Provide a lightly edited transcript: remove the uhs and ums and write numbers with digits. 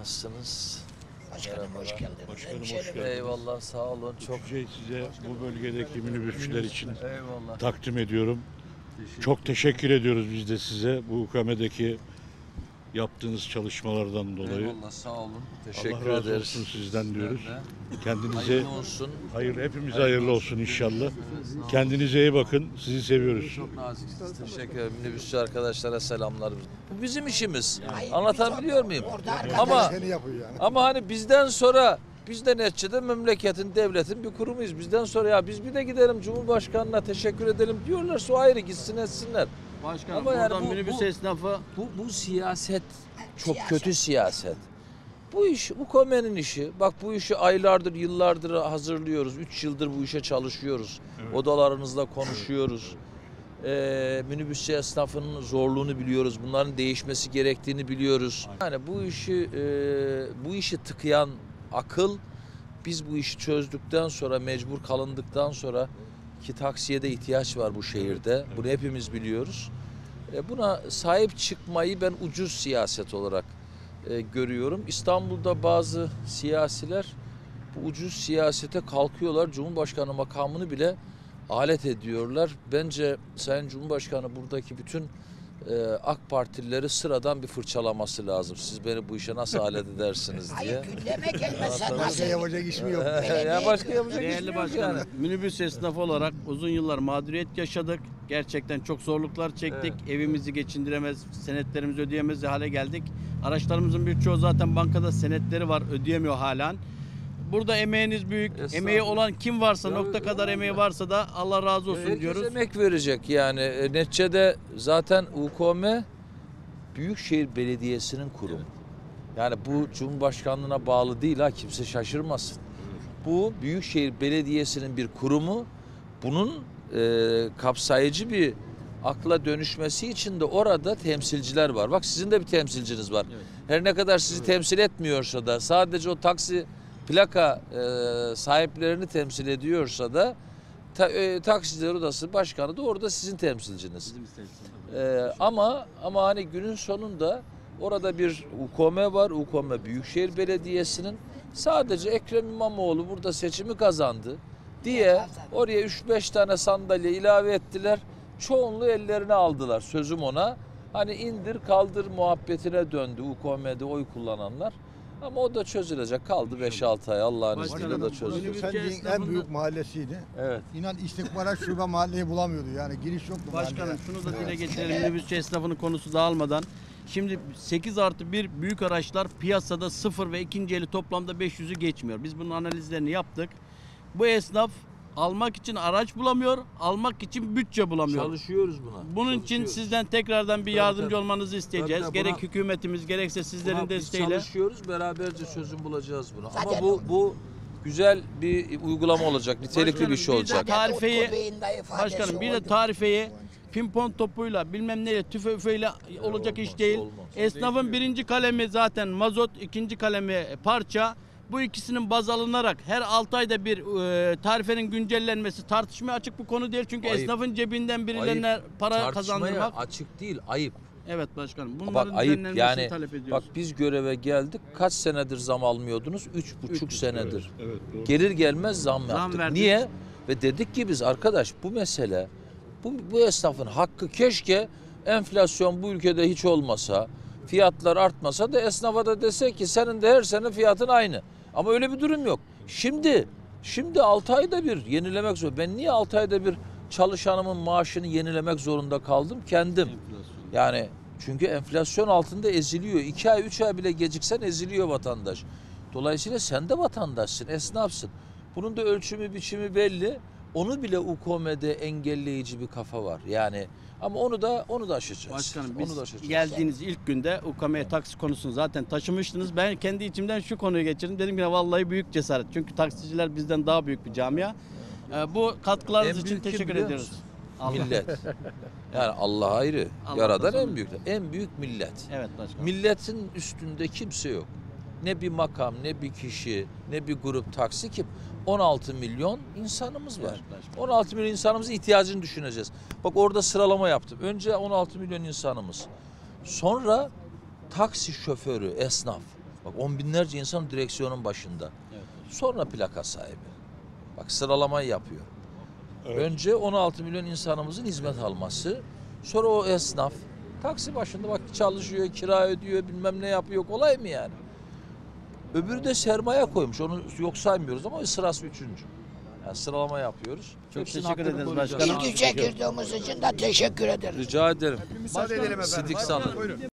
Nasılsınız? Başkanım hoş geldiniz. Başkanım hoş geldiniz. Eyvallah, sağ olun. Çok Size bu bölgedeki minibüsçüler için eyvallah. takdim ediyorum. Çok teşekkür ediyoruz biz de size bu UKM'deki yaptığınız çalışmalardan dolayı. Eyvallah, sağ olun. Teşekkür Allah razı ederiz. olsun sizden diyoruz. Ben de. Kendinize Hayırlı olsun. hepimize hayırlı olsun inşallah. Kendinize iyi bakın. Sizi seviyoruz. Çok naziksiniz. Teşekkür ederim. Minibüsçü arkadaşlara selamlar. Bu bizim işimiz. Anlatabiliyor muyum? Ama hani bizden sonra biz de neticede memleketin, devletin bir kurumuyuz. Bizden sonra ya biz bir de gidelim Cumhurbaşkanı'na teşekkür edelim diyorlarsa o ayrı gitsin etsinler. Başkanım Ama yani buradan minibüs esnafı Bu siyaset çok kötü siyaset. Bu iş UKM'nin işi. Bak bu işi aylardır, yıllardır hazırlıyoruz. 3 yıldır bu işe çalışıyoruz. Evet. Odalarınızla konuşuyoruz. Minibüsçü esnafının zorluğunu biliyoruz. Bunların değişmesi gerektiğini biliyoruz. Yani bu işi tıkayan akıl, biz bu işi çözdükten sonra, mecbur kalındıktan sonra ki taksiye de ihtiyaç var bu şehirde. Bunu hepimiz biliyoruz. Buna sahip çıkmayı ben ucuz siyaset olarak görüyorum. İstanbul'da bazı siyasiler bu ucuz siyasete kalkıyorlar. Cumhurbaşkanı makamını bile alet ediyorlar. Bence Sayın Cumhurbaşkanı buradaki bütün AK Partilileri sıradan bir fırçalaması lazım. Siz beni bu işe nasıl alet edersiniz diye. Hayır gündeme gelmezsen Başka yapacak iş mi yok? Ya başka yapacak iş değerli yok başkanım, yani. minibüs esnafı olarak uzun yıllar mağduriyet yaşadık. Gerçekten çok zorluklar çektik. Evimizi geçindiremez, senetlerimizi ödeyemez hale geldik. Araçlarımızın birçoğu zaten bankada senetleri var, ödeyemiyor halen. Burada emeğiniz büyük. Emeği olan kim varsa, nokta kadar emeği varsa da Allah razı olsun Herkes diyoruz. emek verecek yani. Neticede zaten UKM Büyükşehir Belediyesi'nin kurumu. Yani bu Cumhurbaşkanlığına bağlı değil ha, kimse şaşırmasın. Bu Büyükşehir Belediyesi'nin bir kurumu. Bunun kapsayıcı bir akla dönüşmesi için de orada temsilciler var. Bak sizin de bir temsilciniz var. Evet. Her ne kadar sizi temsil etmiyorsa da sadece o taksi plaka sahiplerini temsil ediyorsa da Taksiciler Odası Başkanı da orada sizin temsilciniz. Ama hani günün sonunda orada bir UKM var. UKM Büyükşehir Belediyesi'nin sadece Ekrem İmamoğlu burada seçimi kazandı diye oraya 3-5 tane sandalye ilave ettiler. Çoğunluğu ellerine aldılar. Sözüm ona. Hani indir kaldır muhabbetine döndü UKM'de oy kullananlar. Ama o da çözülecek. Kaldı 5-6 ay. Allah'ın izniyle de çözülecek. Pendik'in en büyük mahallesiydi. Evet. İnan İstihbarat Şube mahalleyi bulamıyordu. Yani giriş yoktu Başkanım mahalleye. şunu da dile getirelim, minibüsçü esnafının konusu dağılmadan. Şimdi 8+1 büyük araçlar piyasada 0 ve ikinci eli toplamda 500'ü geçmiyor. Biz bunun analizlerini yaptık. Bu esnaf almak için araç bulamıyor, almak için bütçe bulamıyor. Çalışıyoruz buna. Bunun için sizden tekrardan bir yardımcı tabii. olmanızı isteyeceğiz. Tabii, Gerek buna- hükümetimiz gerekse sizlerin Biz desteğiyle. çalışıyoruz. Beraberce çözüm bulacağız buna. Ama Zaten bu güzel bir uygulama olacak. Nitelikli bir şey Başkanım, bir de olacak. tarifeyi, başkanım bir de tarifeyi pimpon topuyla bilmem neyle tüfeğiyle olacak olmaz, iş değil. olmaz. Esnafın birinci kalemi zaten mazot, ikinci kalemi parça. Bu ikisinin baz alınarak her 6 ayda bir tarifenin güncellenmesi tartışmaya açık bir konu değil. Çünkü Ayıp. esnafın cebinden birilerine Ayıp. para Tartışmaya kazandırmak. açık değil, ayıp. Evet başkanım. Bak Bunların ayıp düzenlenmesini yani. talep Bak ediyoruz. biz göreve geldik. Kaç senedir zam almıyordunuz? 3,5 senedir. Evet, doğru. Gelir gelmez zam yaptık. verdik. Niye? Ve dedik ki biz arkadaş bu mesele bu esnafın hakkı, keşke enflasyon bu ülkede hiç olmasa, fiyatlar artmasa da esnafa da dese ki senin de her sene fiyatın aynı. Ama öyle bir durum yok. Şimdi 6 ayda bir yenilemek zor. Ben niye 6 ayda bir çalışanımın maaşını yenilemek zorunda kaldım? Kendim. Yani çünkü enflasyon altında eziliyor. 2 ay 3 ay bile geciksen eziliyor vatandaş. Dolayısıyla sen de vatandaşsın, esnafsın. Bunun da ölçümü biçimi belli. Onu bile UKM'de engelleyici bir kafa var. Yani ama onu da aşacağız. Başkanım Onu biz da aşacağız. geldiğiniz ilk günde UKM'ye taksi konusunu zaten taşımıştınız. Ben kendi içimden şu konuyu geçirdim. Dedim ki vallahi büyük cesaret. Çünkü taksiciler bizden daha büyük bir camia. Bu katkılarınız En için büyük kim teşekkür biliyor ediyoruz. musun? Allah. Millet. Yani Allah ayrı. Allah Yaradan razı en olsun. büyük. En büyük millet. Evet başkanım. Milletin üstünde kimse yok. Ne bir makam, ne bir kişi, ne bir grup taksi kim? 16 milyon insanımız var. Evet, başkanım. 16 milyon insanımızın ihtiyacını düşüneceğiz. Bak orada sıralama yaptım. Önce 16 milyon insanımız. Sonra taksi şoförü, esnaf. Bak on binlerce insan direksiyonun başında. Sonra plaka sahibi. Bak sıralamayı yapıyor. Evet. Önce 16 milyon insanımızın hizmet alması. Sonra o esnaf taksi başında bak çalışıyor, kira ödüyor, bilmem ne yapıyor. Kolay mı yani? Öbürü de sermaye koymuş. Onu yok saymıyoruz ama sırası üçüncü. Yani sıralama yapıyoruz. Çok Hepsinin teşekkür hakkını ederiz koruyacağız. başkanım. İlgi çekirdiğimiz için de teşekkür ederiz. Rica ederim. Müsaade edelim efendim. Sidik sanın.